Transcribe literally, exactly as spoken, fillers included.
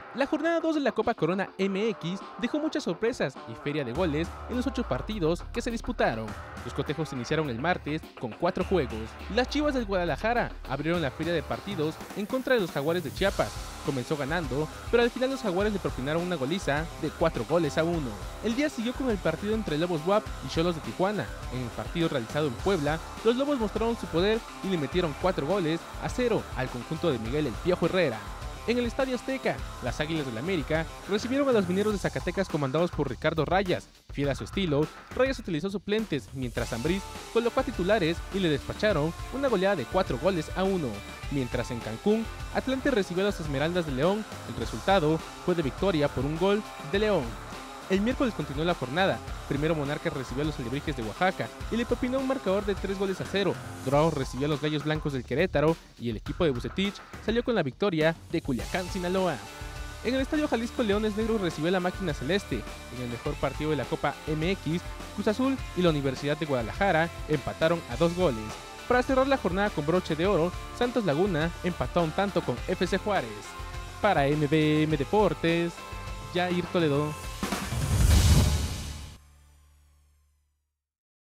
La jornada dos de la Copa Corona M X dejó muchas sorpresas y feria de goles en los ocho partidos que se disputaron. Los cotejos iniciaron el martes con cuatro juegos. Las Chivas del Guadalajara abrieron la feria de partidos en contra de los Jaguares de Chiapas. Comenzó ganando, pero al final los Jaguares le propinaron una goliza de cuatro goles a uno. El día siguió con el partido entre Lobos W A P y Xolos de Tijuana. En el partido realizado en Puebla, los Lobos mostraron su poder y le metieron cuatro goles a cero al conjunto de Miguel El Piojo Herrera. En el Estadio Azteca, las Águilas del América recibieron a los Mineros de Zacatecas comandados por Ricardo Rayas. Fiel a su estilo, Rayas utilizó suplentes, mientras Ambriz colocó a titulares y le despacharon una goleada de cuatro goles a uno. Mientras en Cancún, Atlante recibió a las Esmeraldas de León. El resultado fue de victoria por un gol de León. El miércoles continuó la jornada. Primero Monarcas recibió a los Alebrijes de Oaxaca y le propinó un marcador de tres goles a cero. Dorados recibió a los Gallos Blancos del Querétaro y el equipo de Bucetich salió con la victoria de Culiacán, Sinaloa. En el Estadio Jalisco, Leones Negros recibió a la Máquina Celeste. En el mejor partido de la Copa M X, Cruz Azul y la Universidad de Guadalajara empataron a dos goles. Para cerrar la jornada con broche de oro, Santos Laguna empató un tanto con F C Juárez. Para M B M Deportes, Jair Toledo.